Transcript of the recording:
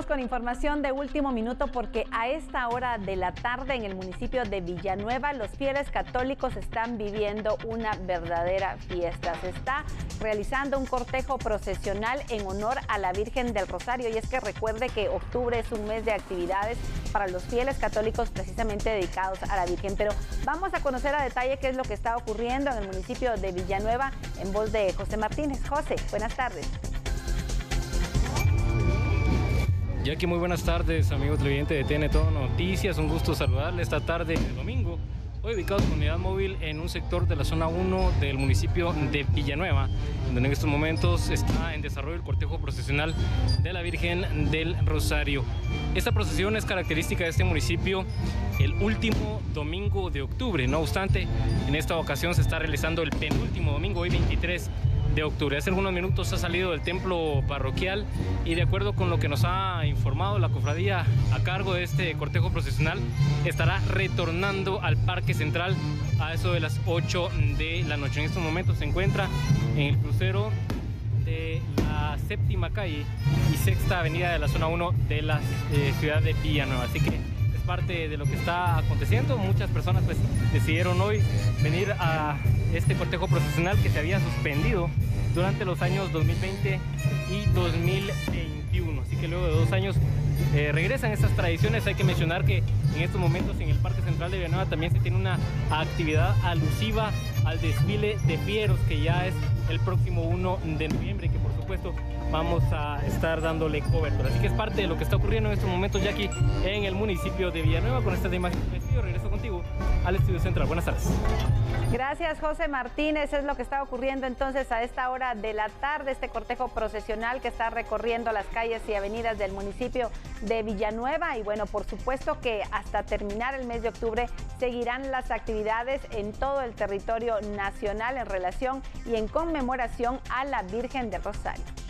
con información de último minuto porque a esta hora de la tarde en el municipio de Villanueva los fieles católicos están viviendo una verdadera fiesta. Se está realizando un cortejo procesional en honor a la Virgen del Rosario, y es que recuerde que octubre es un mes de actividades para los fieles católicos precisamente dedicados a la Virgen. Pero vamos a conocer a detalle qué es lo que está ocurriendo en el municipio de Villanueva en voz de José Martínez. José, buenas tardes. Jackie, muy buenas tardes, amigos televidentes de TN Todo Noticias. Un gusto saludarle esta tarde de domingo. Hoy ubicados con unidad móvil en un sector de la zona 1 del municipio de Villanueva, donde en estos momentos está en desarrollo el cortejo procesional de la Virgen del Rosario. Esta procesión es característica de este municipio el último domingo de octubre. No obstante, en esta ocasión se está realizando el penúltimo domingo, hoy 23 de octubre. Hace algunos minutos ha salido del templo parroquial y de acuerdo con lo que nos ha informado la cofradía a cargo de este cortejo procesional, estará retornando al Parque Central a eso de las 8 de la noche. En estos momentos se encuentra en el crucero de la séptima calle y sexta avenida de la zona 1 de la ciudad de Villanueva. Así que es parte de lo que está aconteciendo. Muchas personas pues decidieron hoy venir a este cortejo procesional que se había suspendido durante los años 2020 y 2021. Así que luego de 2 años regresan estas tradiciones. Hay que mencionar que en estos momentos en el Parque Central de Villanueva también se tiene una actividad alusiva al desfile de fieros que ya es el próximo 1 de noviembre, que por supuesto vamos a estar dándole cobertura. Así que es parte de lo que está ocurriendo en estos momentos ya aquí en el municipio de Villanueva. Con estas imágenes me despido, regreso contigo al estudio central. Buenas tardes. Gracias, José Martínez. Es lo que está ocurriendo entonces a esta hora de la tarde, este cortejo procesional que está recorriendo las calles y avenidas del municipio de Villanueva. Y bueno, por supuesto que hasta terminar el mes de octubre seguirán las actividades en todo el territorio nacional en relación y en conmemoración a la Virgen del Rosario.